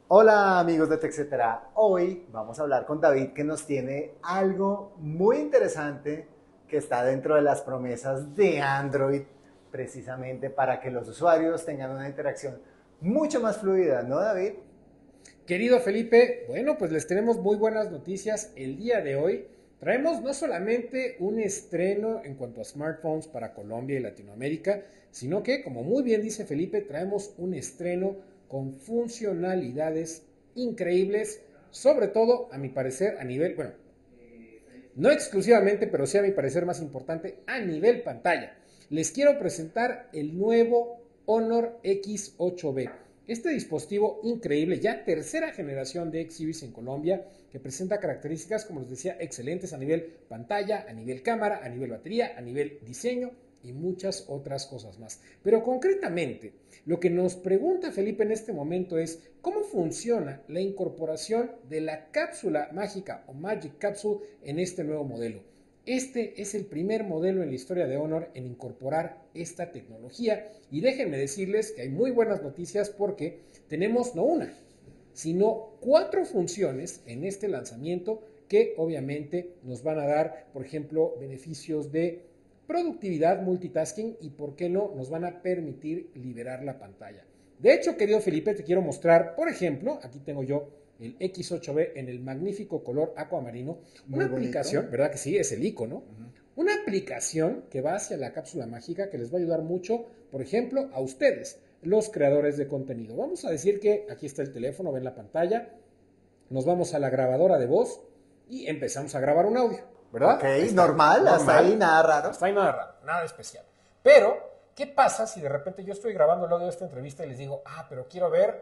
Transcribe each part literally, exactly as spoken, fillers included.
Hola amigos de TechCetera, hoy vamos a hablar con David que nos tiene algo muy interesante que está dentro de las promesas de Android precisamente para que los usuarios tengan una interacción mucho más fluida, ¿no, David? Querido Felipe, bueno, pues les tenemos muy buenas noticias el día de hoy. Traemos no solamente un estreno en cuanto a smartphones para Colombia y Latinoamérica, sino que, como muy bien dice Felipe, traemos un estreno con funcionalidades increíbles, sobre todo, a mi parecer, a nivel, bueno, no exclusivamente, pero sí a mi parecer más importante, a nivel pantalla. Les quiero presentar el nuevo Honor X ocho B. Este dispositivo increíble, ya tercera generación de X-Series en Colombia, que presenta características, como les decía, excelentes a nivel pantalla, a nivel cámara, a nivel batería, a nivel diseño y muchas otras cosas más. Pero concretamente, lo que nos pregunta Felipe en este momento es cómo funciona la incorporación de la cápsula mágica o Magic Capsule en este nuevo modelo. Este es el primer modelo en la historia de Honor en incorporar esta tecnología y déjenme decirles que hay muy buenas noticias porque tenemos no una, sino cuatro funciones en este lanzamiento que obviamente nos van a dar, por ejemplo, beneficios de productividad, multitasking y, por qué no, nos van a permitir liberar la pantalla. De hecho, querido Felipe, te quiero mostrar, por ejemplo, aquí tengo yo el X ocho B en el magnífico color acuamarino, una Muy bonito. aplicación, ¿verdad que sí? Es el icono, uh-huh. Una aplicación que va hacia la cápsula mágica que les va a ayudar mucho, por ejemplo, a ustedes, los creadores de contenido. Vamos a decir que aquí está el teléfono, ven la pantalla, nos vamos a la grabadora de voz y empezamos a grabar un audio, ¿verdad? Ok, Está, normal, normal, hasta ahí nada raro. hasta ahí nada raro, nada especial. Pero, ¿qué pasa si de repente yo estoy grabando el audio de esta entrevista y les digo, ah, pero quiero ver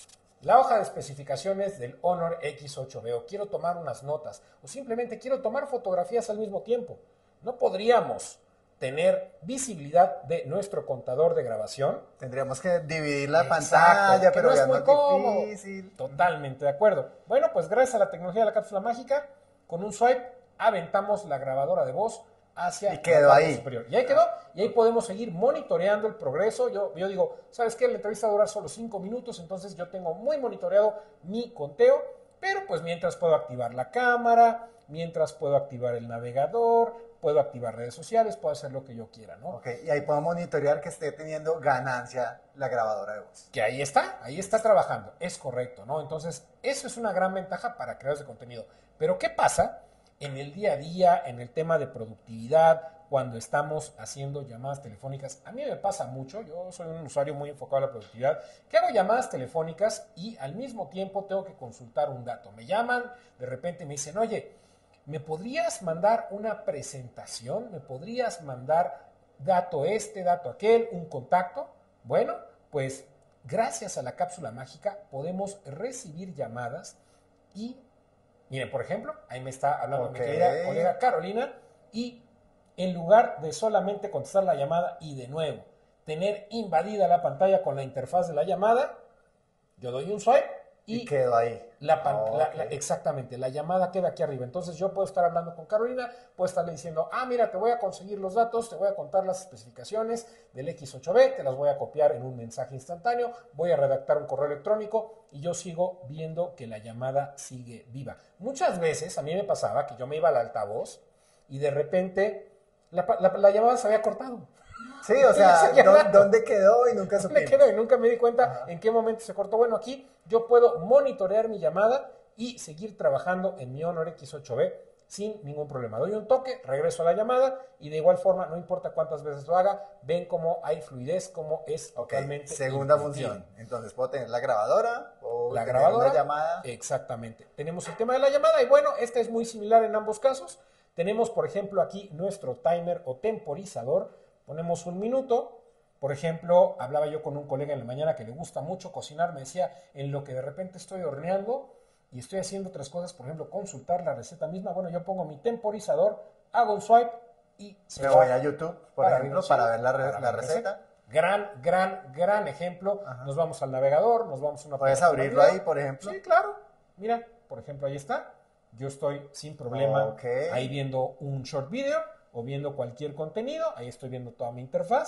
la hoja de especificaciones del Honor X ocho B o quiero tomar unas notas o simplemente quiero tomar fotografías al mismo tiempo? ¿No podríamos tener visibilidad de nuestro contador de grabación? Tendríamos que dividir la Exacto, pantalla, que pero no ya es es muy más cómodo. difícil. Totalmente de acuerdo. Bueno, pues gracias a la tecnología de la cápsula mágica, con un swipe aventamos la grabadora de voz hacia Y la quedó parte ahí. superior. Y ahí quedó, y ahí podemos seguir monitoreando el progreso. Yo, yo digo, ¿sabes qué? La entrevista va a durar solo cinco minutos, entonces yo tengo muy monitoreado mi conteo, pero pues mientras puedo activar la cámara, mientras puedo activar el navegador, puedo activar redes sociales, puedo hacer lo que yo quiera, ¿no? Ok, y ahí puedo monitorear que esté teniendo ganancia la grabadora de voz. Que ahí está, ahí está trabajando, es correcto, ¿no? Entonces, eso es una gran ventaja para creadores de contenido. Pero, ¿qué pasa en el día a día, en el tema de productividad, cuando estamos haciendo llamadas telefónicas? A mí me pasa mucho, yo soy un usuario muy enfocado a la productividad, que hago llamadas telefónicas y al mismo tiempo tengo que consultar un dato. Me llaman, de repente me dicen, oye, ¿me podrías mandar una presentación? ¿Me podrías mandar dato este, dato aquel, un contacto? Bueno, pues gracias a la cápsula mágica podemos recibir llamadas y, miren, por ejemplo, ahí me está hablando Ok. mi querida colega Carolina y en lugar de solamente contestar la llamada y de nuevo tener invadida la pantalla con la interfaz de la llamada, yo doy un swipe Y y quedó ahí. la, pan- Ok. la- la- exactamente, la llamada queda aquí arriba. Entonces yo puedo estar hablando con Carolina, puedo estarle diciendo, ah, mira, te voy a conseguir los datos, te voy a contar las especificaciones del X ocho B, te las voy a copiar en un mensaje instantáneo, voy a redactar un correo electrónico y yo sigo viendo que la llamada sigue viva. Muchas veces a mí me pasaba que yo me iba al altavoz y de repente la, la- la llamada se había cortado. Sí, o Y yo sea, seguía ¿dó- hablando. ¿dónde quedó? Y nunca Me supimos. quedo y nunca me di cuenta Ajá. en qué momento se cortó. Bueno, aquí yo puedo monitorear mi llamada y seguir trabajando en mi Honor X ocho B sin ningún problema. Doy un toque, regreso a la llamada y de igual forma, no importa cuántas veces lo haga, ven cómo hay fluidez, cómo es Ok, totalmente segunda intuitivo. función. Entonces puedo tener la grabadora o La tener una grabadora, llamada. exactamente. Tenemos el tema de la llamada y bueno, esta es muy similar en ambos casos. Tenemos, por ejemplo, aquí nuestro timer o temporizador. Ponemos un minuto. Por ejemplo, hablaba yo con un colega en la mañana que le gusta mucho cocinar. Me decía, en lo que de repente estoy horneando y estoy haciendo otras cosas, por ejemplo, consultar la receta misma. Bueno, yo pongo mi temporizador, hago un swipe y se Me va voy a YouTube, por para ejemplo, arriba, para sí, ver la, re- para la ver receta. Gran, gran, gran ejemplo. Ajá. Nos vamos al navegador, nos vamos a una Puedes plataforma de abrirlo video. ahí, por ejemplo. Sí, claro. Mira, por ejemplo, ahí está. Yo estoy sin problema Ok. ahí viendo un short video o viendo cualquier contenido. Ahí estoy viendo toda mi interfaz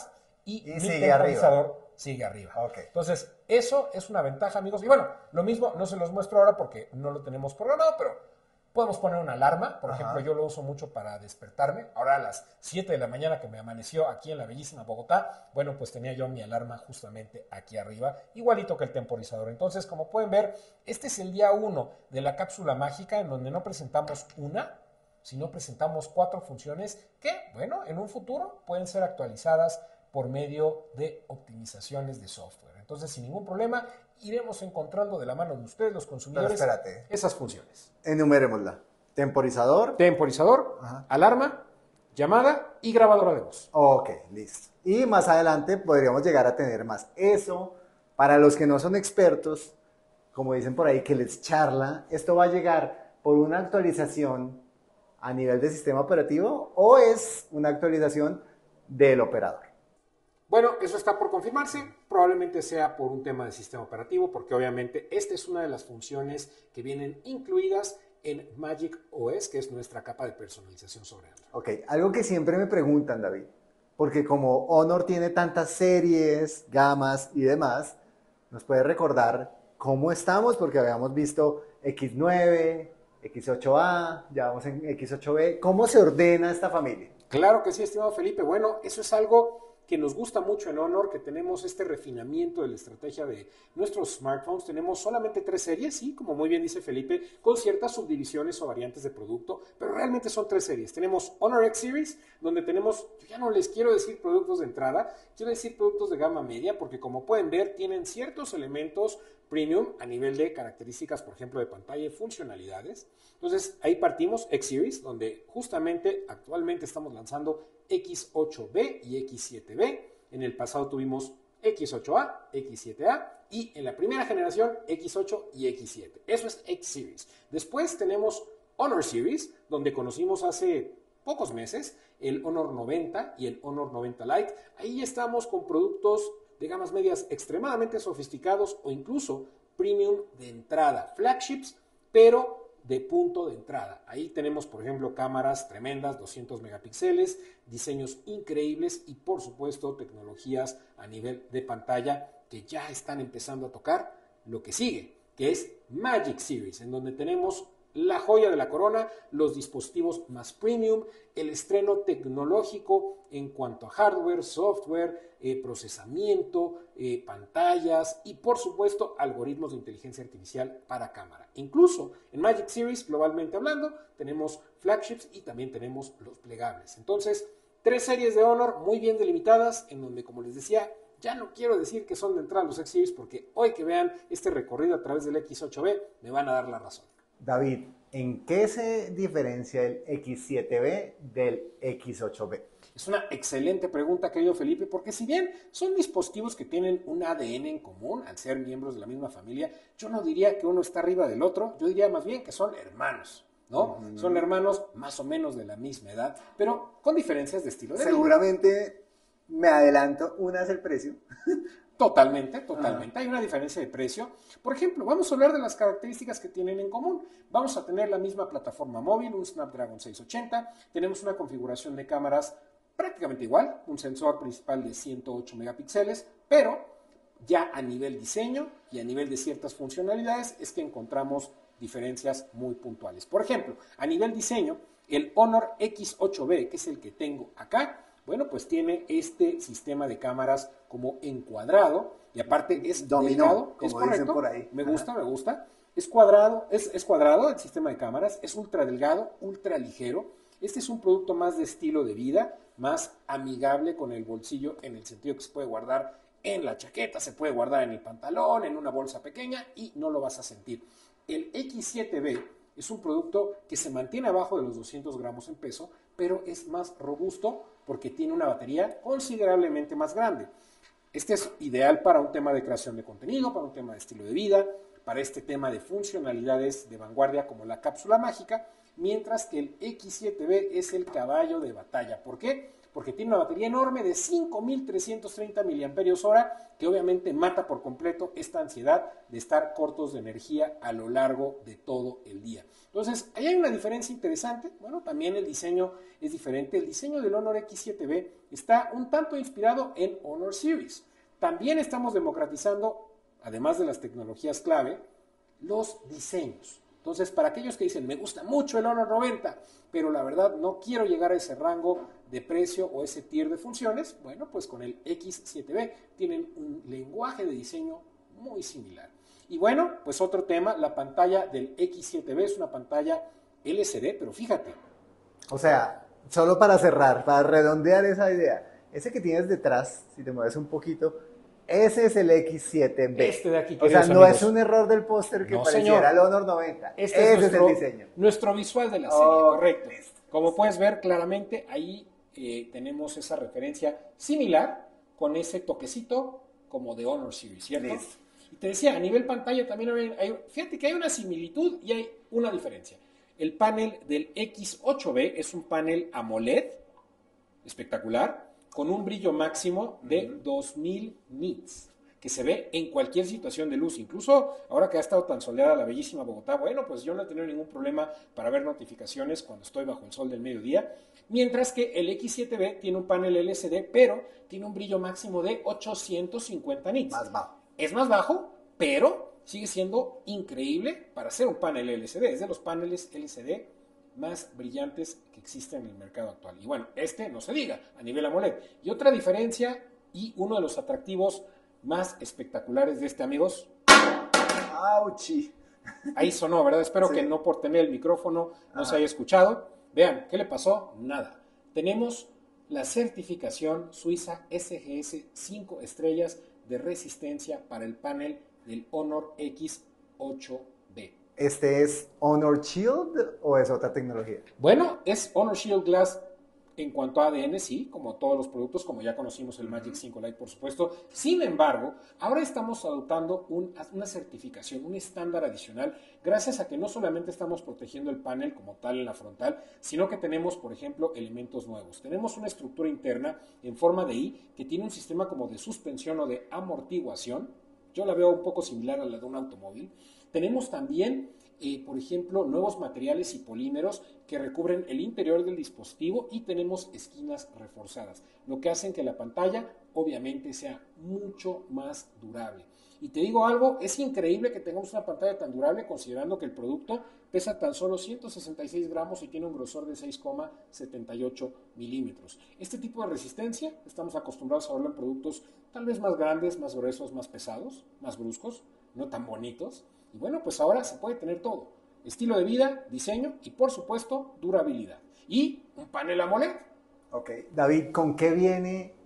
y, y mi sigue temporizador arriba. sigue arriba. Okay. Entonces, eso es una ventaja, amigos. Y bueno, lo mismo no se los muestro ahora porque no lo tenemos programado, pero podemos poner una alarma. Por Ajá. ejemplo, yo lo uso mucho para despertarme. Ahora a las siete de la mañana que me amaneció aquí en la bellísima Bogotá, bueno, pues tenía yo mi alarma justamente aquí arriba, igualito que el temporizador. Entonces, como pueden ver, este es el día uno de la cápsula mágica en donde no presentamos una, sino presentamos cuatro funciones que, bueno, en un futuro pueden ser actualizadas por medio de optimizaciones de software. Entonces, sin ningún problema, iremos encontrando de la mano de ustedes, los consumidores, Pero espérate. esas funciones. Enumerémosla. Temporizador. Temporizador, Ajá. alarma, llamada y grabadora de voz. Ok, listo. Y más adelante podríamos llegar a tener más. Eso, para los que no son expertos, como dicen por ahí, que les charla, esto va a llegar por una actualización a nivel de sistema operativo o es una actualización del operador. Bueno, eso está por confirmarse, probablemente sea por un tema de sistema operativo, porque obviamente esta es una de las funciones que vienen incluidas en Magic O S, que es nuestra capa de personalización sobre Android. Ok, algo que siempre me preguntan, David, porque como Honor tiene tantas series, gamas y demás, ¿nos puede recordar cómo estamos? Porque habíamos visto equis nueve, equis ocho A, ya vamos en equis ocho B. ¿Cómo se ordena esta familia? Claro que sí, estimado Felipe. Bueno, eso es algo que nos gusta mucho en Honor, que tenemos este refinamiento de la estrategia de nuestros smartphones. Tenemos solamente tres series, sí, como muy bien dice Felipe, con ciertas subdivisiones o variantes de producto, pero realmente son tres series. Tenemos Honor X Series, donde tenemos, yo ya no les quiero decir productos de entrada, quiero decir productos de gama media, porque como pueden ver, tienen ciertos elementos premium a nivel de características, por ejemplo, de pantalla y funcionalidades. Entonces, ahí partimos X Series, donde justamente actualmente estamos lanzando equis ocho be y equis siete be. En el pasado tuvimos equis ocho a, equis siete a y en la primera generación equis ocho y equis siete. Eso es X Series. Después tenemos Honor Series, donde conocimos hace pocos meses el Honor noventa y el Honor noventa Lite. Ahí estamos con productos de gamas medias extremadamente sofisticados o incluso premium de entrada, flagships, pero de punto de entrada. Ahí tenemos, por ejemplo, cámaras tremendas, doscientos megapíxeles, diseños increíbles y, por supuesto, tecnologías a nivel de pantalla que ya están empezando a tocar lo que sigue, que es Magic Series, en donde tenemos la joya de la corona, los dispositivos más premium, el estreno tecnológico en cuanto a hardware, software, eh, procesamiento, eh, pantallas y por supuesto algoritmos de inteligencia artificial para cámara. Incluso en Magic Series, globalmente hablando, tenemos flagships y también tenemos los plegables. Entonces, tres series de Honor muy bien delimitadas, en donde, como les decía, ya no quiero decir que son de entrada los X Series, porque hoy que vean este recorrido a través del equis ocho be, me van a dar la razón. David, ¿en qué se diferencia el equis siete be del equis ocho be? Es una excelente pregunta, querido Felipe, porque si bien son dispositivos que tienen un A D N en común, al ser miembros de la misma familia, yo no diría que uno está arriba del otro, yo diría más bien que son hermanos, ¿no? Uh-huh. Son hermanos más o menos de la misma edad, pero con diferencias de estilo de vida. Seguramente, me adelanto, una es el precio. Totalmente, totalmente. Hay una diferencia de precio. Por ejemplo, vamos a hablar de las características que tienen en común. Vamos a tener la misma plataforma móvil, un Snapdragon seiscientos ochenta. Tenemos una configuración de cámaras prácticamente igual, un sensor principal de ciento ocho megapíxeles, pero ya a nivel diseño y a nivel de ciertas funcionalidades es que encontramos diferencias muy puntuales. Por ejemplo, a nivel diseño, el Honor equis ocho be, que es el que tengo acá, bueno, pues tiene este sistema de cámaras como encuadrado y aparte es dominó, delgado, como es correcto, dicen por ahí. Me gusta, Ajá. me gusta. Es cuadrado, es, es cuadrado el sistema de cámaras, es ultra delgado, ultra ligero. Este es un producto más de estilo de vida, más amigable con el bolsillo en el sentido que se puede guardar en la chaqueta, se puede guardar en el pantalón, en una bolsa pequeña y no lo vas a sentir. El equis siete be es un producto que se mantiene abajo de los doscientos gramos en peso, pero es más robusto porque tiene una batería considerablemente más grande. Este es ideal para un tema de creación de contenido, para un tema de estilo de vida, para este tema de funcionalidades de vanguardia como la cápsula mágica, mientras que el equis siete be es el caballo de batalla. ¿Por qué? porque tiene una batería enorme de cinco mil trescientos treinta miliamperios hora, que obviamente mata por completo esta ansiedad de estar cortos de energía a lo largo de todo el día. Entonces, ahí hay una diferencia interesante. Bueno, también el diseño es diferente. El diseño del Honor X siete B está un tanto inspirado en Honor Series. También estamos democratizando, además de las tecnologías clave, los diseños. Entonces, para aquellos que dicen, me gusta mucho el Honor noventa, pero la verdad no quiero llegar a ese rango de precio o ese tier de funciones, bueno, pues con el X siete B tienen un lenguaje de diseño muy similar. Y bueno, pues otro tema, la pantalla del X siete B es una pantalla L C D, pero fíjate. O sea, solo para cerrar, para redondear esa idea, ese que tienes detrás, si te mueves un poquito, ese es el X siete B. Este de aquí, o sea, no amigos. Es un error del póster que no, pareciera señor. el Honor noventa. Este ese es, nuestro, es el diseño. Nuestro visual de la serie, Oh, correcto. listo. Como puedes ver claramente, ahí eh, tenemos esa referencia similar con ese toquecito como de Honor Series, ¿cierto? Listo. Y te decía, a nivel pantalla también hay, hay, fíjate que hay una similitud y hay una diferencia. El panel del X ocho B es un panel AMOLED, espectacular, con un brillo máximo de uh-huh. dos mil nits, que se ve en cualquier situación de luz. Incluso ahora que ha estado tan soleada la bellísima Bogotá, bueno, pues yo no he tenido ningún problema para ver notificaciones cuando estoy bajo el sol del mediodía, mientras que el X siete B tiene un panel L C D, pero tiene un brillo máximo de ochocientos cincuenta nits. Más bajo. Es más bajo, pero sigue siendo increíble para ser un panel L C D. Es de los paneles L C D más brillantes que existen en el mercado actual. Y bueno, este no se diga, a nivel AMOLED. Y otra diferencia y uno de los atractivos más espectaculares de este, amigos. ¡Auchi! Ahí sonó, ¿verdad? Espero sí. que no por tener el micrófono no Ajá. se haya escuchado. Vean, ¿qué le pasó? Nada. Tenemos la certificación suiza S G S cinco estrellas de resistencia para el panel del Honor X ocho B. ¿Este es Honor Shield o es otra tecnología? Bueno, es Honor Shield Glass en cuanto a A D N, sí, como todos los productos, como ya conocimos el Magic cinco Lite, por supuesto. Sin embargo, ahora estamos adoptando un, una certificación, un estándar adicional, gracias a que no solamente estamos protegiendo el panel como tal en la frontal, sino que tenemos, por ejemplo, elementos nuevos. Tenemos una estructura interna en forma de I que tiene un sistema como de suspensión o de amortiguación. Yo la veo un poco similar a la de un automóvil. Tenemos también, eh, por ejemplo, nuevos materiales y polímeros que recubren el interior del dispositivo y tenemos esquinas reforzadas, lo que hace que la pantalla obviamente sea mucho más durable. Y te digo algo, es increíble que tengamos una pantalla tan durable considerando que el producto pesa tan solo ciento sesenta y seis gramos y tiene un grosor de seis coma setenta y ocho milímetros. Este tipo de resistencia estamos acostumbrados a verlo en productos tal vez más grandes, más gruesos, más pesados, más bruscos, no tan bonitos. Y bueno, pues ahora se puede tener todo. Estilo de vida, diseño y por supuesto durabilidad. Y un panel AMOLED. Ok, David, ¿con qué viene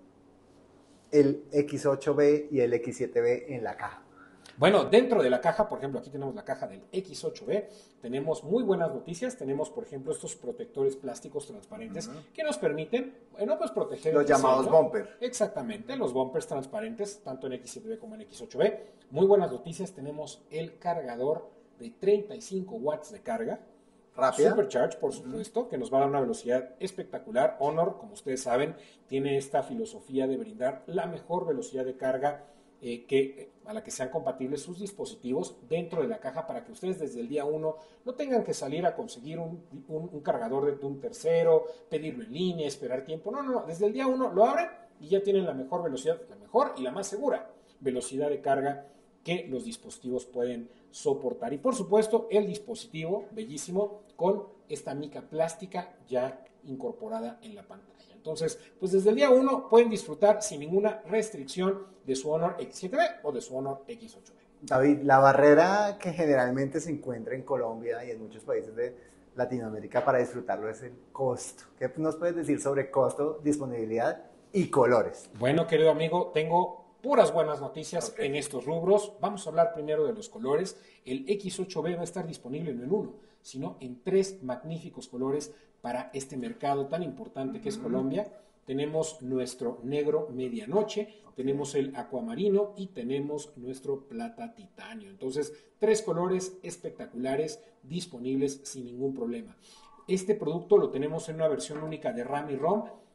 el X ocho B y el X siete B en la caja? Bueno, dentro de la caja, por ejemplo, aquí tenemos la caja del X ocho B, tenemos muy buenas noticias, tenemos, por ejemplo, estos protectores plásticos transparentes uh-huh. que nos permiten, bueno, pues proteger los llamados diseño. bumpers. Exactamente, los bumpers transparentes, tanto en X siete B como en X ocho B. Muy buenas noticias, tenemos el cargador de treinta y cinco watts de carga. Rápida. Supercharge, por supuesto, uh-huh. que nos va a dar una velocidad espectacular. Honor, como ustedes saben, tiene esta filosofía de brindar la mejor velocidad de carga eh, que, a la que sean compatibles sus dispositivos dentro de la caja para que ustedes desde el día uno no tengan que salir a conseguir un, un, un cargador de, de un tercero, pedirlo en línea, esperar tiempo. No, no, no. Desde el día uno lo abren y ya tienen la mejor velocidad, la mejor y la más segura velocidad de carga que los dispositivos pueden soportar. Y por supuesto, el dispositivo, bellísimo, con esta mica plástica ya incorporada en la pantalla. Entonces, pues desde el día uno pueden disfrutar sin ninguna restricción de su Honor X siete B o de su Honor X ocho B. David, la barrera que generalmente se encuentra en Colombia y en muchos países de Latinoamérica para disfrutarlo es el costo. ¿Qué nos puedes decir sobre costo, disponibilidad y colores? Bueno, querido amigo, tengo puras buenas noticias okay. en estos rubros. Vamos a hablar primero de los colores. El X ocho B va a estar disponible no en uno, sino en tres magníficos colores para este mercado tan importante que es Colombia. Tenemos nuestro negro medianoche, okay. tenemos el acuamarino y tenemos nuestro plata titanio. Entonces, tres colores espectaculares disponibles sin ningún problema. Este producto lo tenemos en una versión única de RAM y ROM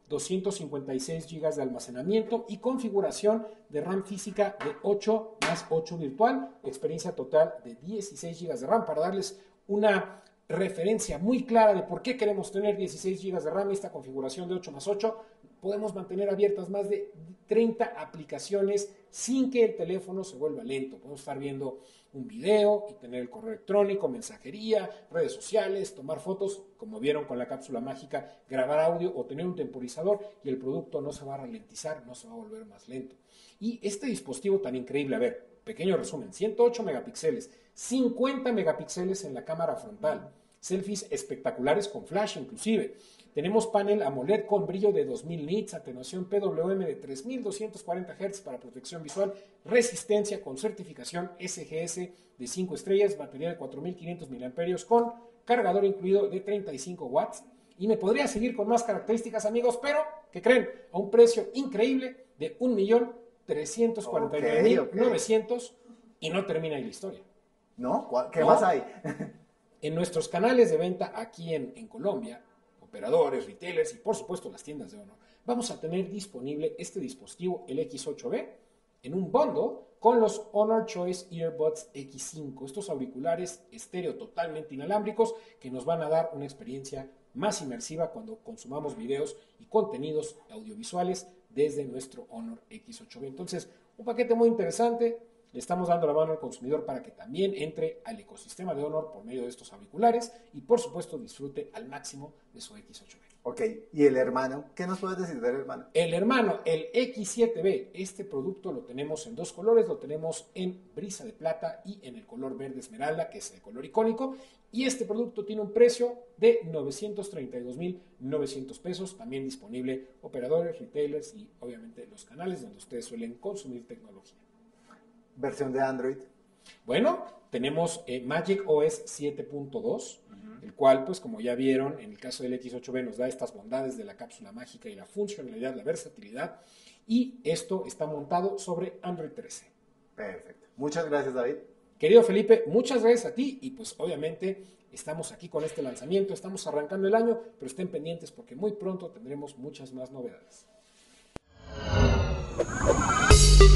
doscientos cincuenta y seis gigas de almacenamiento y configuración de RAM física de ocho más ocho virtual, experiencia total de dieciséis gigas de RAM, para darles una referencia muy clara de por qué queremos tener dieciséis gigas de RAM y esta configuración de ocho más ocho. Podemos mantener abiertas más de treinta aplicaciones sin que el teléfono se vuelva lento. Podemos estar viendo un video y tener el correo electrónico, mensajería, redes sociales, tomar fotos, como vieron con la cápsula mágica, grabar audio o tener un temporizador y el producto no se va a ralentizar, no se va a volver más lento. Y este dispositivo tan increíble, a ver, pequeño resumen, ciento ocho megapíxeles, cincuenta megapíxeles en la cámara frontal, selfies espectaculares con flash inclusive. Tenemos panel AMOLED con brillo de dos mil nits, atenuación P W M de tres mil doscientos cuarenta hertz para protección visual, resistencia con certificación S G S de cinco estrellas, batería de cuatro mil quinientos miliamperios hora con cargador incluido de treinta y cinco watts. Y me podría seguir con más características, amigos, pero, ¿qué creen? A un precio increíble de un millón trescientos cuarenta y nueve mil novecientos okay, okay. Y no termina ahí la historia. ¿No? ¿Qué ¿No? más hay? En nuestros canales de venta aquí en, en Colombia, operadores, retailers y por supuesto las tiendas de Honor, vamos a tener disponible este dispositivo, el X ocho B, en un bundle con los Honor Choice Earbuds X cinco, estos auriculares estéreo totalmente inalámbricos que nos van a dar una experiencia más inmersiva cuando consumamos videos y contenidos audiovisuales desde nuestro Honor X ocho B. Entonces, un paquete muy interesante. Le estamos dando la mano al consumidor para que también entre al ecosistema de Honor por medio de estos auriculares y por supuesto disfrute al máximo de su X ocho B. Ok, ¿y el hermano? ¿Qué nos puedes decir del hermano? El hermano, el X siete B, este producto lo tenemos en dos colores, lo tenemos en brisa de plata y en el color verde esmeralda, que es el color icónico, y este producto tiene un precio de novecientos treinta y dos mil novecientos pesos, también disponible operadores, retailers y obviamente los canales donde ustedes suelen consumir tecnología. ¿Versión de Android? Bueno, tenemos eh, Magic O S siete punto dos, uh-huh, el cual, pues como ya vieron, en el caso del X ocho B nos da estas bondades de la cápsula mágica y la funcionalidad, la versatilidad, y esto está montado sobre Android trece. Perfecto. Muchas gracias, David. Querido Felipe, muchas gracias a ti y pues obviamente estamos aquí con este lanzamiento, estamos arrancando el año, pero estén pendientes porque muy pronto tendremos muchas más novedades.